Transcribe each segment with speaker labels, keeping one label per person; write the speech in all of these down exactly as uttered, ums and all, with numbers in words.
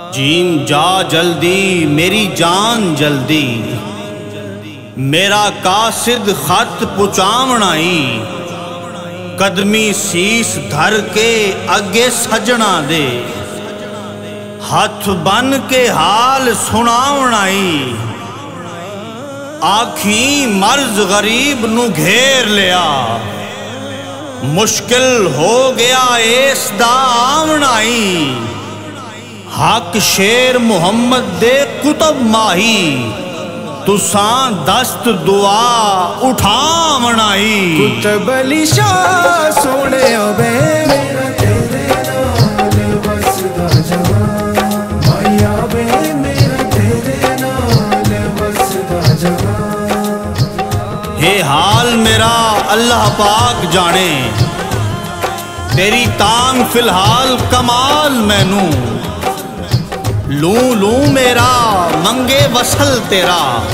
Speaker 1: Gene जा जल्दी मेरी जान जल्दी, मेरा कासिद खत पुचावनाई। कदमी शीस धर के अगे सजना दे, हथ बन के हाल सुनावनाई। आखी मर्ज गरीब नू घेर लिया, मुश्किल हो गया इस दा आवनाई। हक शेर मुहम्मद दे कुतब माही, तुसां दस्त दुआ उठावनाई।
Speaker 2: कुतब अली शाह सोने बे मेरा तेरे नाल बसदा जहां, माया बे मेरा तेरे नाल बसदा जहां।
Speaker 1: ये हाल मेरा अल्लाह पाक जाने, तेरी तांग फिलहाल कमाल मैनू। लू लू मेरा मंगे वसल तेरा,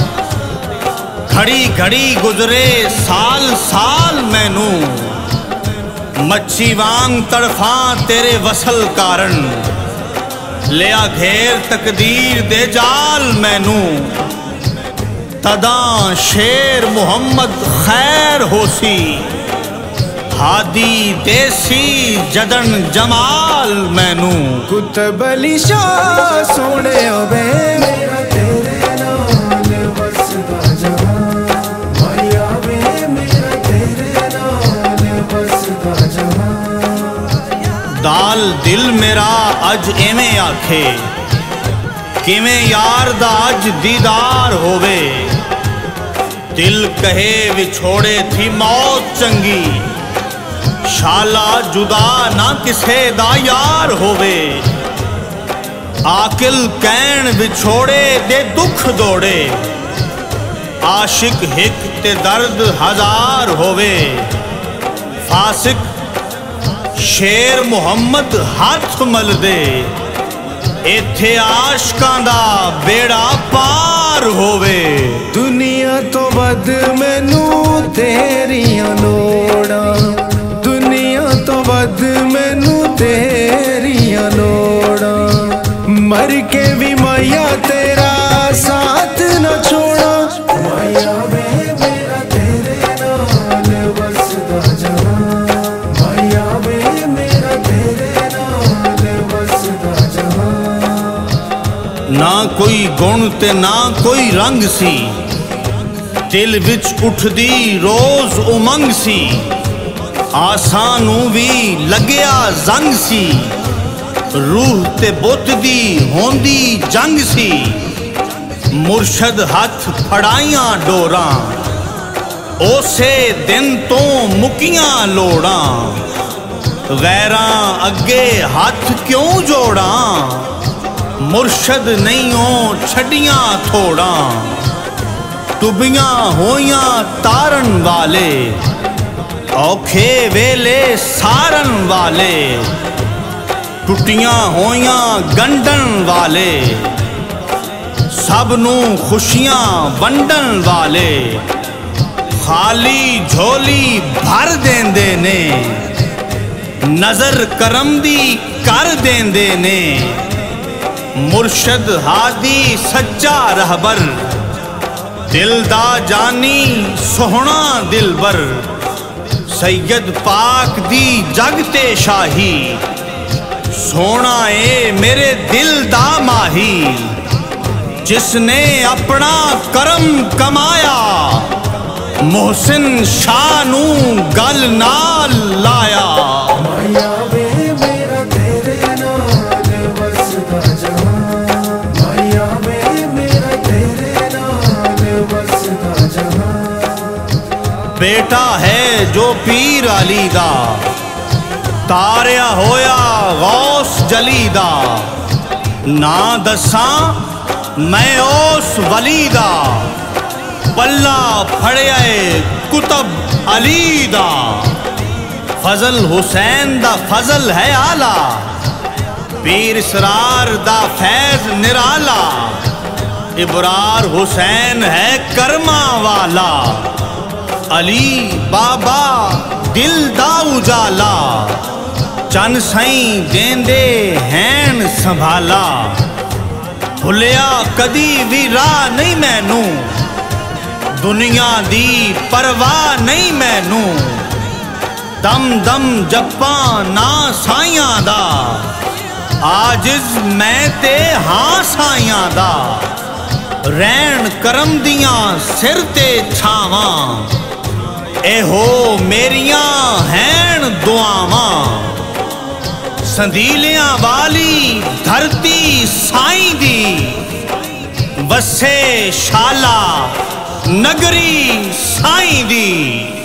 Speaker 1: घड़ी घड़ी गुजरे साल साल मैनू। मच्छी वांग तड़फा तेरे वसल कारण, लिया घेर तकदीर दे जाल मैनू। तदा शेर मुहम्मद खैर होसी, हादी देसी जदन जमाल मैनू।
Speaker 2: कुतब अली शाह सोने बे मेरा तेरे नाल बसदा जहां, माया बे मेरा तेरे नाल बसदा जहां।
Speaker 1: दाल दिल मेरा अज एवें आखे, किवें यार दा अज दीदार होवे। दिल कहे विछोड़े थी मौत चंगी, शाला जुदा ना किसे दा यार होवे। आकिल कैन विछोड़े दे दुख दौड़े, आशिक हिक ते दर्द हजार होवे। फासिक शेर मुहम्मद हाथ मल दे, इत्थे आशकां दा बेड़ा पार होवे।
Speaker 2: दुनिया तो बद मैनू तेरियां लोड़ां, तो बद मैनू तेरियां लोड़ां। मर के भी माया तेरा साथ न छोड़ा, माया बे मेरा तेरे नाल बसदा जहां, माया बे मेरा तेरे नाल बसदा जहां।
Speaker 1: ना कोई गुण ते ना कोई रंग सी, दिल विच उठदी रोज उमंग सी। आसानू भी लग्या जंग सी, रूह ते बुत दी होंदी जंग सी। मुर्शद हथ फड़ाइयां डोरां, ओसे दिन तो मुकियां लोड़ां। गैरां अगे हथ क्यों जोड़ां, मुर्शद नहीं हो छड़ियां थोड़ां। टुबियां होइयां तारन वाले, औखे वेले सारन वाले। टुटियां होइयां गंढन वाले, सबनू खुशियां वंडन वाले। खाली झोली भर देंदे ने, नजर करम दी कर देंदे ने। मुर्शद हादी सच्चा रहबर, दिल दा जानी सोहना दिलबर। सैयद पाक दी जगते शाही, सोना ए मेरे दिल दा माही। जिसने अपना करम कमाया, मोहसिन शाह नू गल नाल लाया।
Speaker 2: माया बे मेरा तेरे नाल बसदा जहां, माया बे मेरा तेरे नाल बसदा जहां।
Speaker 1: बेटा है जो पीर अली दा, तारिया होया गौस जली दा। ना दसां मैं उस वली दा, पल्ला फड़िया कुतब अली दा। फजल हुसैन दा फजल है आला, पीर इसरार दा फैज निराला। इबरार हुसैन है कर्मा वाला, अली बाबा दिल दा उजाला। चन सई देंदे हैन संभाला, भुलिया कदी भी राह नहीं मैनू, दुनिया दी परवाह नहीं मैनू। दम दम जप्पा ना साइयां दा, आजिज मैं ते हां साइयां दा। रैन करम दियां सिर ते छावां, एहो मेरियां हैन दुआवां। संदीलियां वाली धरती साईं दी, वसे शाला नगरी साईं दी।